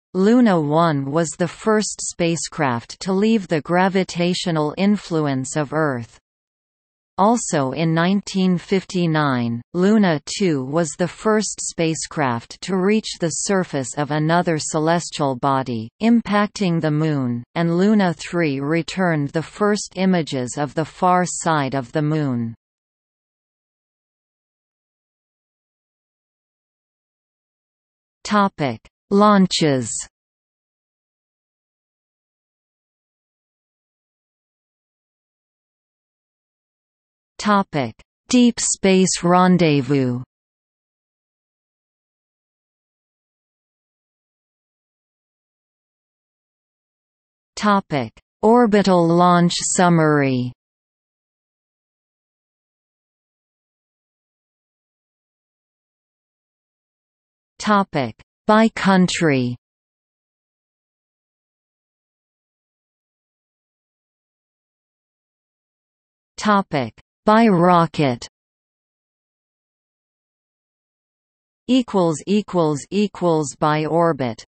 Luna 1 was the first spacecraft to leave the gravitational influence of Earth. Also in 1959, Luna 2 was the first spacecraft to reach the surface of another celestial body, impacting the Moon, and Luna 3 returned the first images of the far side of the Moon. Launches. Deep Space Rendezvous. Orbital launch summary. By country. By rocket. By orbit.